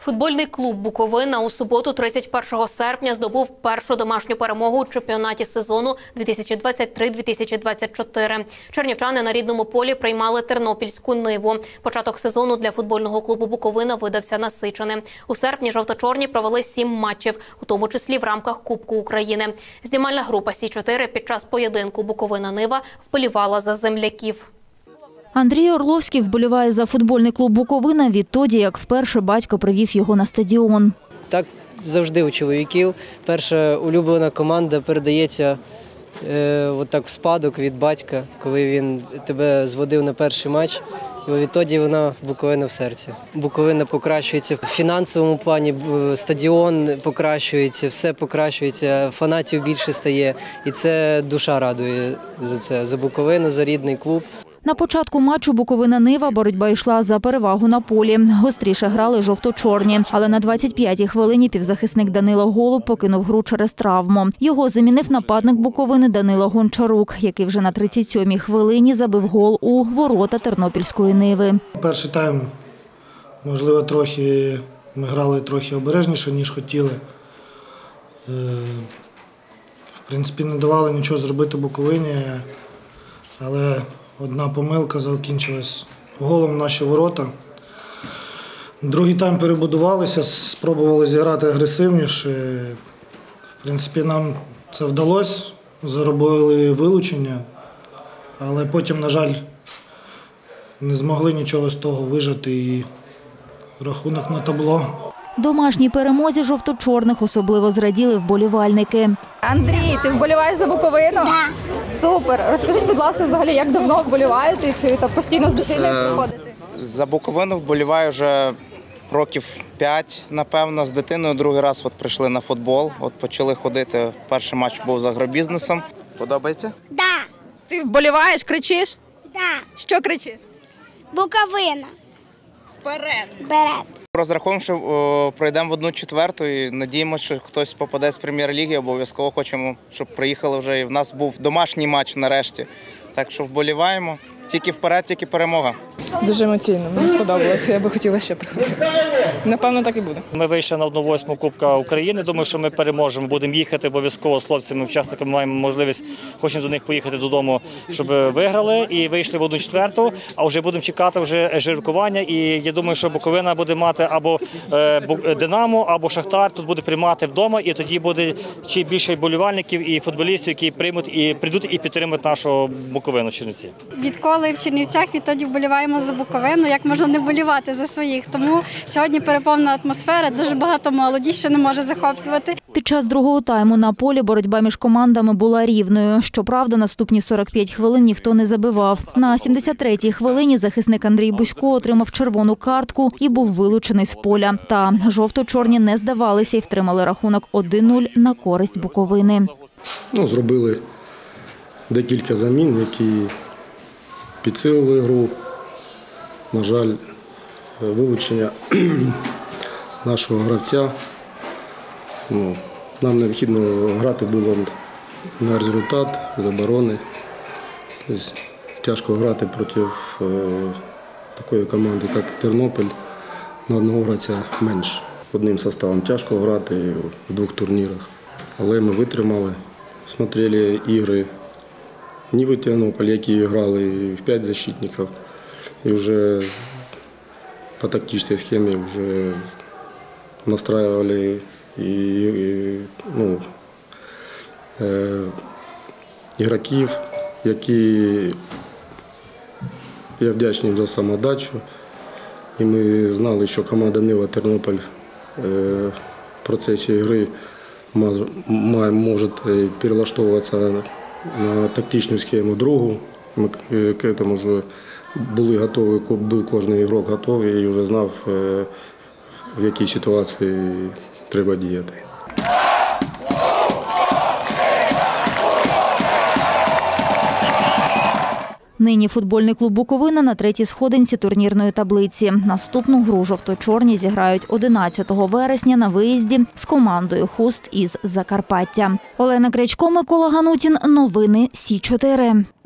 Футбольний клуб «Буковина» у суботу, 31 серпня, здобув першу домашню перемогу у чемпіонаті сезону 2023-2024. Чернівчани на рідному полі приймали тернопільську «Ниву». Початок сезону для футбольного клубу «Буковина» видався насиченим. У серпні жовто-чорні провели 7 матчів, у тому числі в рамках Кубку України. Знімальна група «Сі-4» під час поєдинку «Буковина-Нива» вболівала за земляків. Андрій Орловський вболіває за футбольний клуб «Буковина» відтоді, як вперше батько привів його на стадіон. Так завжди у чоловіків. Перша улюблена команда передається в спадок від батька, коли він тебе зводив на перший матч. І відтоді вона Буковина в серці. Буковина покращується в фінансовому плані, стадіон покращується, все покращується, фанатів більше стає. І це душа радує за це, за Буковину, за рідний клуб. На початку матчу «Буковина-Нива» боротьба йшла за перевагу на полі. Гостріше грали жовто-чорні. Але на 25-й хвилині півзахисник Данило Голуб покинув гру через травму. Його замінив нападник Буковини Данило Гончарук, який вже на 37-й хвилині забив гол у ворота тернопільської «Ниви». Перший тайм, можливо, ми грали трохи обережніше, ніж хотіли. В принципі, не давали нічого зробити Буковині, але одна помилка закінчилась голом в наші ворота. Другий тайм перебудувалися, спробували зіграти агресивніше. В принципі, нам це вдалося, заробили вилучення, але потім, на жаль, не змогли нічого з того вижати і рахунок на табло. Домашній перемозі жовто-чорних особливо зраділи вболівальники. Андрій, ти вболіваєш за Буковину? Так. Супер. Розкажіть, будь ласка, взагалі, як давно вболіваєте, чи постійно з дитиною приходите? За Буковину вболіваю вже років 5, напевно. З дитиною другий раз прийшли на футбол, почали ходити. Перший матч був з агробізнесом. Подобається? Да. Ти вболіваєш, кричиш? Да. Що кричиш? Буковина. Вперед. Вперед. Розраховуємо, що пройдемо в 1/4 і надіємося, що хтось попаде з прем'єр-ліги. Обов'язково хочемо, щоб приїхали вже. І в нас був домашній матч нарешті. Так що вболіваємо. Тільки вперед, тільки перемога. Дуже емоційно, мені сподобалося, я би хотіла ще приходити. Напевно, так і буде. Ми вийшли на 1/8 Кубка України, думаю, що ми переможемо, будемо їхати обов'язково з хлопцями, учасниками маємо можливість, хочемо до них поїхати додому, щоб виграли, і вийшли в 1/4, а вже будемо чекати жеребкування, і я думаю, що Буковина буде мати або Динамо, або Шахтар, тут буде приймати вдома, і тоді буде ще більше вболівальників і футболістів, які прийдуть і підтримують нашу Буковину Чернівці. Відколи в Чернівцях, відтоді вболіваємо за Буковину, як можна не вболівати за своїх. Тому сьогодні переповнена атмосфера, дуже багато молоді, що не може захоплювати. Під час другого тайму на полі боротьба між командами була рівною. Щоправда, наступні 45 хвилин ніхто не забивав. На 73-й хвилині захисник Андрій Бусько отримав червону картку і був вилучений з поля. Та жовто-чорні не здавалися і втримали рахунок 1-0 на користь Буковини. Зробили декілька замін, які підсилили гру. На жаль, вилучення нашого гравця. Нам необхідно грати було на результат, з оборони. Тобто, тяжко грати проти такої команди, як Тернопіль, на одного гравця менше. Одним составом тяжко грати в 2 турнірах. Але ми витримали, смотрели ігри Ниви Тернополь, які грали в 5 защитників. І вже по тактичній схемі вже настраювали ігроків, які я вдячний їм за самодачу. І ми знали, що команда Нива Тернополь в процесі гри може перелаштовуватися на тактичну схему другу. Ми к цьому вже були готові, був кожен ігрок готовий і вже знав, в якій ситуації треба діяти. Нині футбольний клуб «Буковина» на 3-й сходинці турнірної таблиці. Наступну гру жовто-чорні зіграють 11 вересня на виїзді з командою «Хуст» із Закарпаття. Олена Крячко, Микола Ганутін. Новини Сі-4.